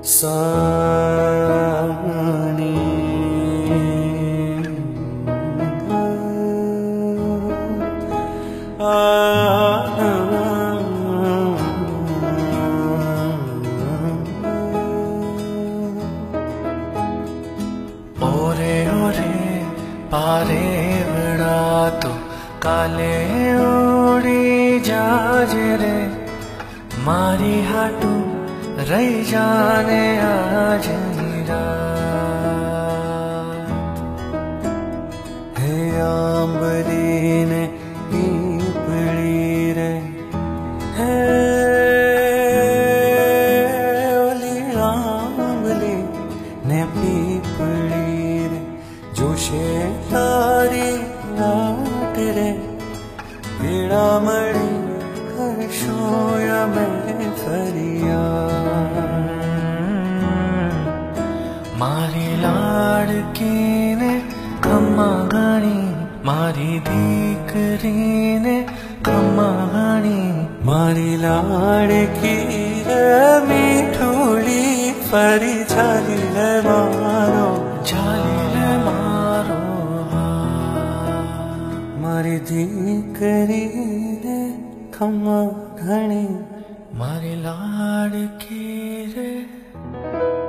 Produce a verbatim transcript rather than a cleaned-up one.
सानी आ ओरे ओरे पारे बड़ा तो काले उड़ी जाजे रे मारी हाटू रही जाने आज नीरा हे आंबली ने पीपड़ी रे हे ओली आंबली ने पीपड़ी रे जोशे तारी नाट रे पीड़ा मड़ी कर शोया मैं फरिया मारी लाड़की ने खम्मा घणी मारी दीकरी ने खम्मा घणी मारी लाड़की मीठोड़ी फरी झाली मारो झाली मारो मारी दीकरी ने खम्मा घणी मारी लाड़की रे।